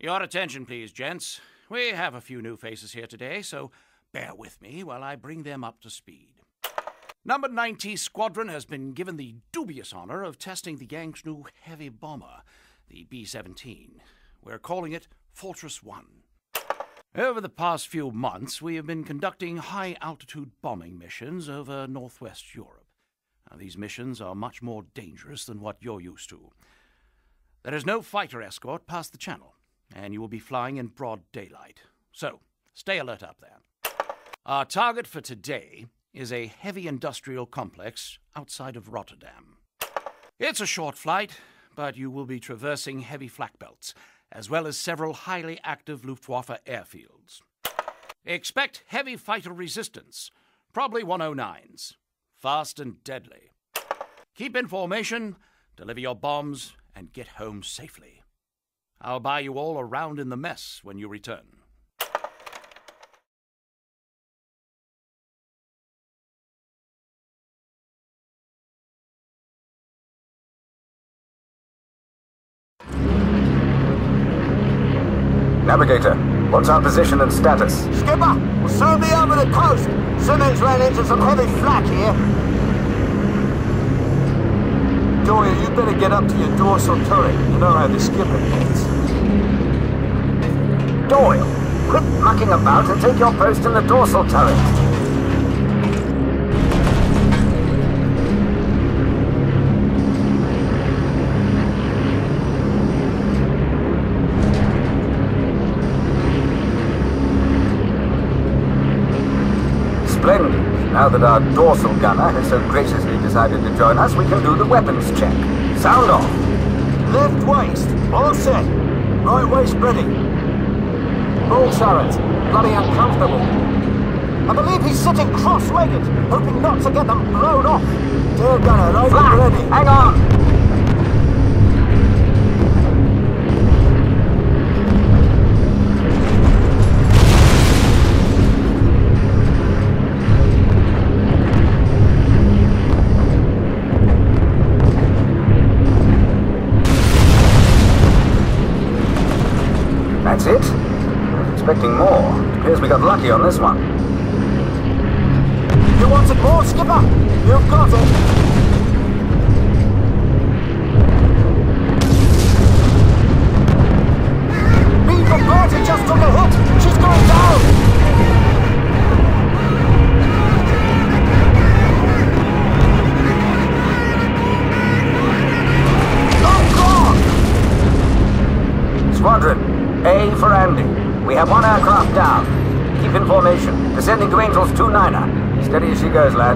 Your attention, please, gents. We have a few new faces here today, so bear with me while I bring them up to speed. Number 90 Squadron has been given the dubious honor of testing the Yank's new heavy bomber, the B-17. We're calling it Fortress 1. Over the past few months, we have been conducting high-altitude bombing missions over northwest Europe. Now, these missions are much more dangerous than what you're used to. There is no fighter escort past the channel, and you will be flying in broad daylight. So, stay alert up there. Our target for today is a heavy industrial complex outside of Rotterdam. It's a short flight, but you will be traversing heavy flak belts, as well as several highly active Luftwaffe airfields. Expect heavy fighter resistance, probably 109s. Fast and deadly. Keep in formation, deliver your bombs, and get home safely. I'll buy you all a round in the mess when you return. Navigator, what's our position and status? Skipper, we'll soon be over the coast. Cements ran into some heavy flak here. Doyle, you better get up to your dorsal turret. You know how the skipper gets. Doyle, quit mucking about and take your post in the dorsal turret. Splendid. Now that our dorsal gunner has so graciously decided to join us, we can do the weapons check. Sound off. Left waist, all set. Right waist ready. Ball turret. Bloody uncomfortable. I believe he's sitting cross-legged, hoping not to get them blown off. Tail gunner, right Flat. ready. Hang on. That's it? I was expecting more. It appears we got lucky on this one. You wanted more, Skipper? You've got it. Beaver Bertie just took a hit. She's going down. Oh, God! Squadron, A for Andy. We have one aircraft down. Keep in formation. Descending to Angel's 2-9er. Steady as she goes, lads.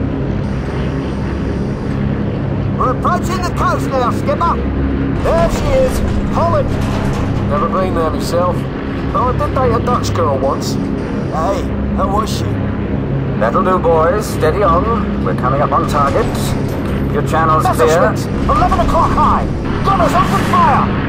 We're approaching the coast now, Skipper. There she is, Holland. Never been there myself. Oh, I did date a Dutch girl once. Hey, how was she? That'll do, boys. Steady on. We're coming up on target. Your channel's clear. Messerschmitt, 11 o'clock high. Gunners open fire.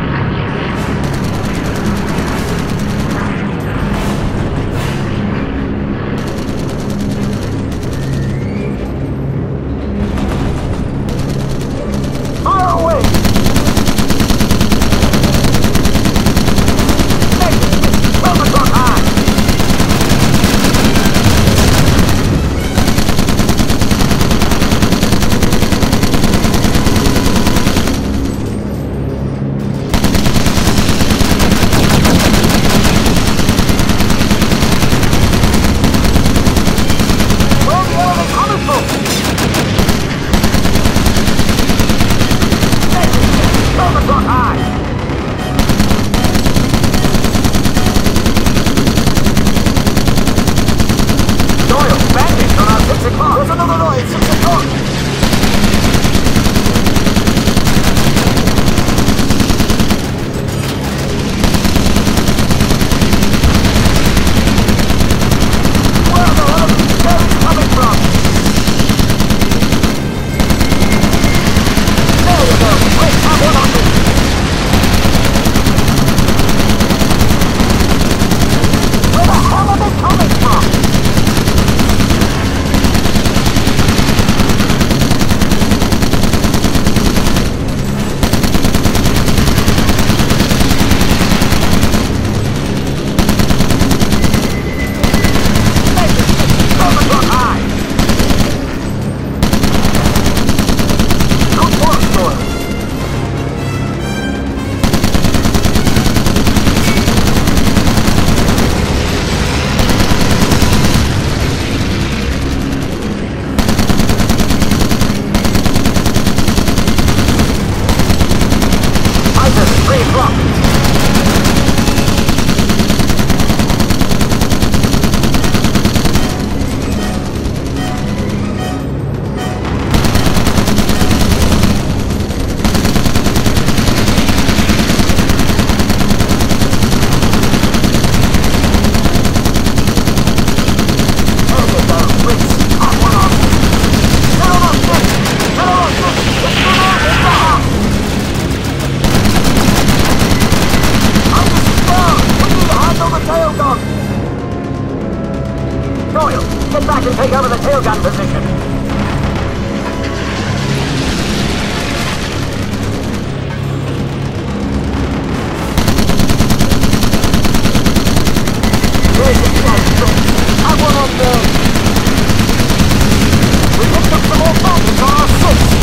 Get back and take over the tailgun position. Have one on board. We picked up some more bombs on our 6.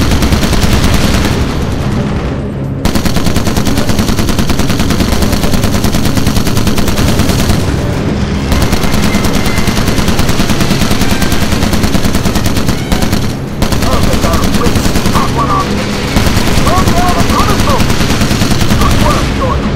Have one on me. Oh, yeah, they're coming from. Good work, Doyle.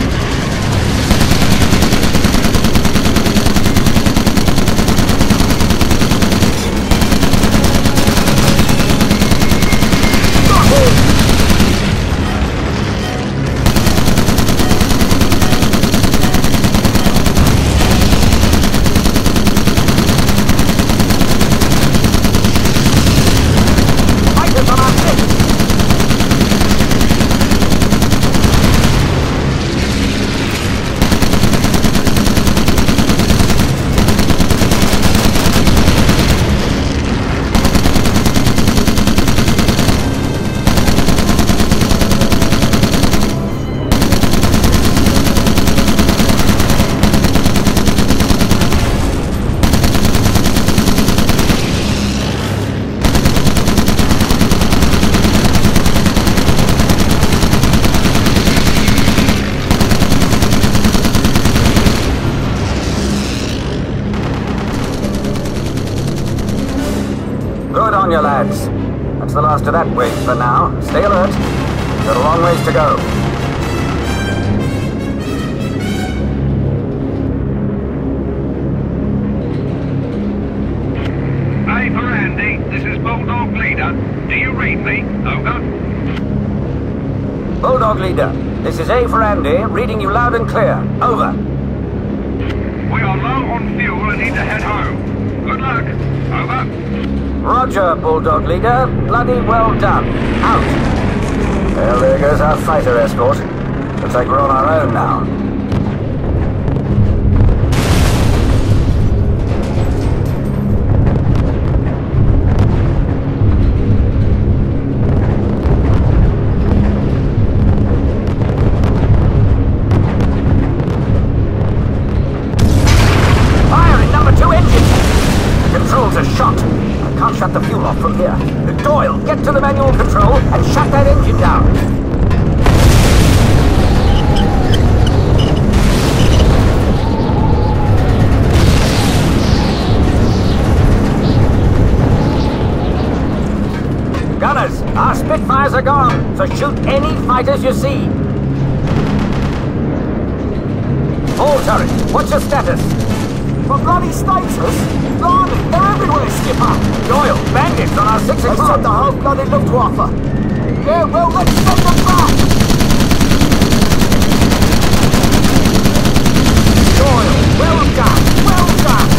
Good on you, lads. That's the last of that wave for now. Stay alert. Got a long ways to go. Hey, for Andy, this is Bulldog Leader. Do you read me? Over. Bulldog Leader, this is A for Andy, reading you loud and clear. Over. We are low on fuel and need to head home. Good luck. Over. Roger, Bulldog Leader. Bloody well done. Out. Well, there goes our fighter escort. Looks like we're on our own now. Firing number 2 engine! The controls are shot. I can't shut the fuel off from here. Doyle, get to the manual control and shut that engine down. Gunners, our Spitfires are gone, so shoot any fighters you see. All turret, what's your status? For bloody status? Blimey, they're everywhere, Skipper! Doyle, bandits on our 6 They o'clock. sent the whole bloody Luftwaffe! Yeah, well, let's send them back! Doyle, well done, well done!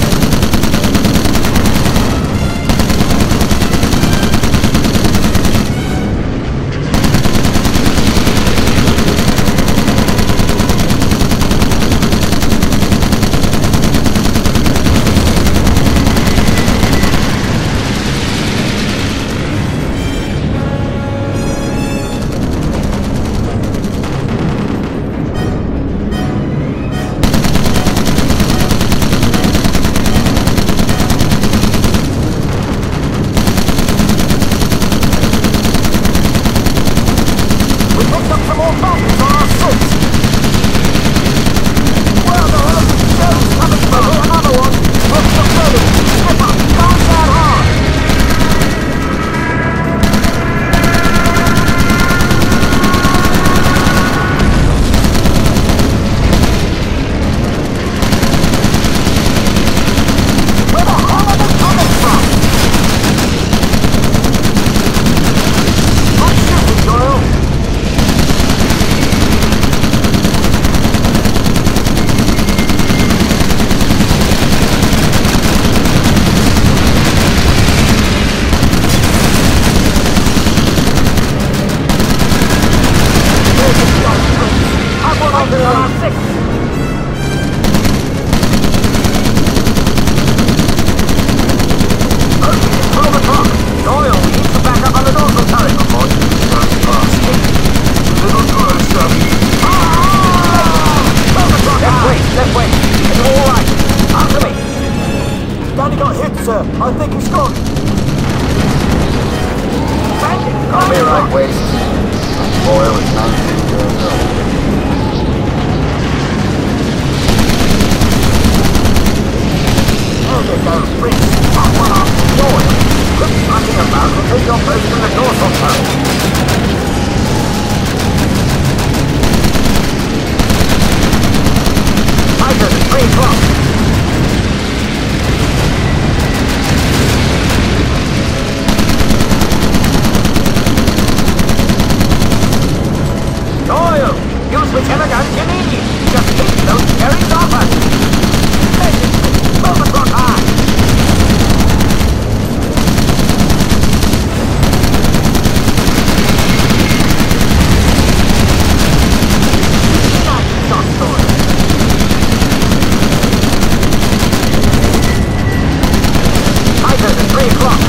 there. I think he's gone. I'll be right waist. Doyle is 19 years old. There you go, Fritz. That one off Doyle. Quit fucking about and take your place in the dorsal turret. Tigers at 3 o'clock. Doyle, use whichever guns you need. Just keep those cherries off us. Move across high. Nice shot, Doyle. Tigers at 3 o'clock.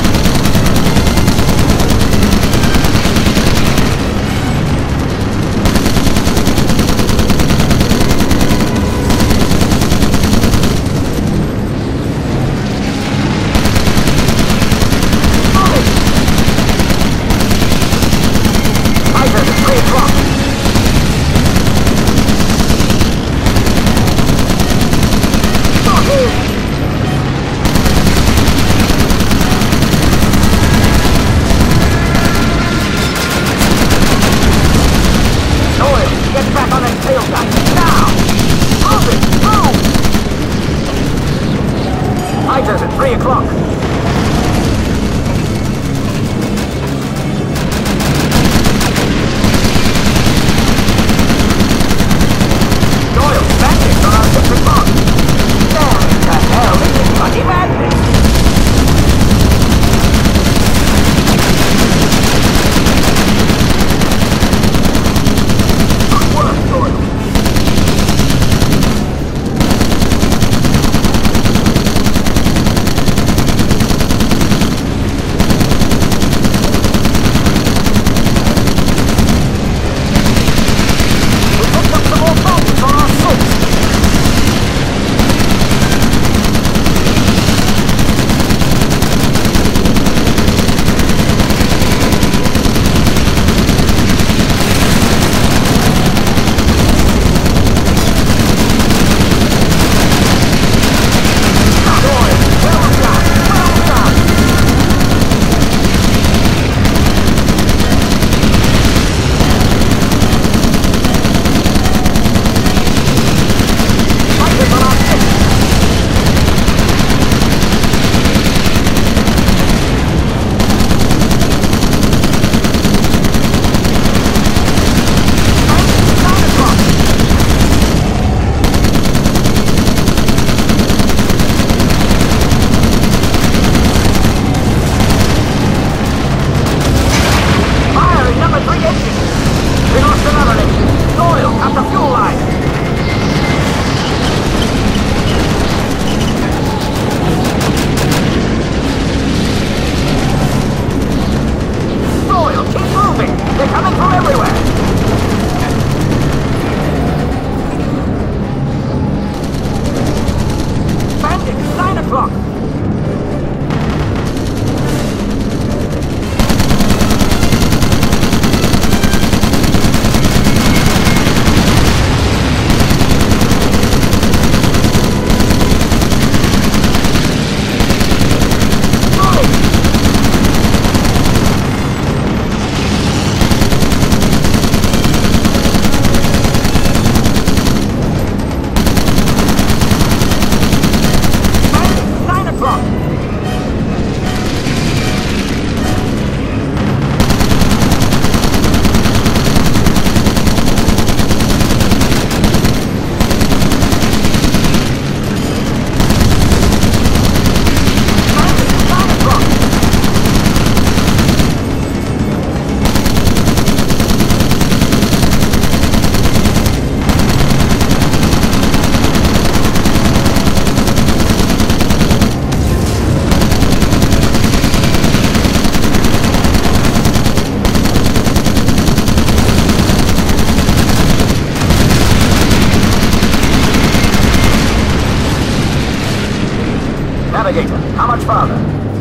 How much farther?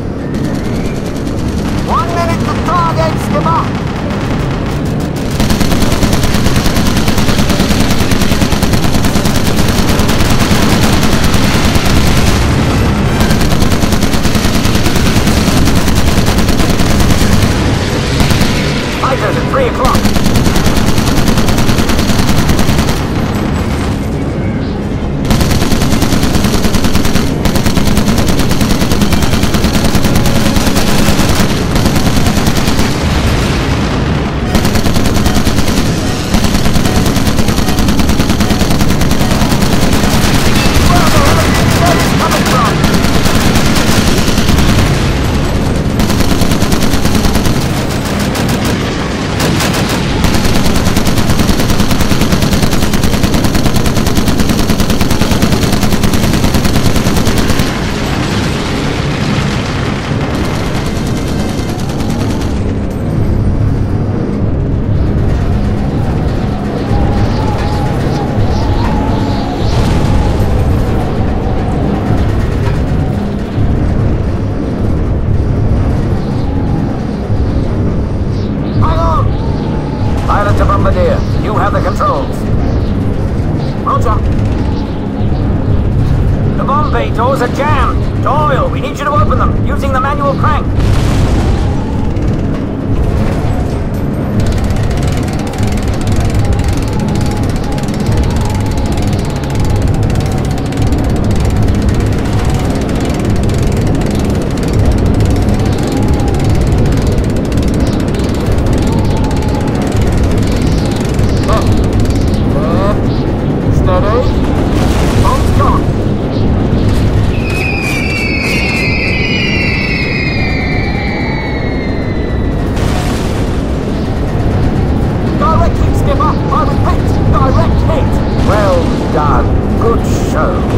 1 minute to target, skipper. Fighters at 3 o'clock. You have the controls. Roger. The bomb bay doors are jammed. Doyle, we need you to open them using the manual crank. Well done. Good show.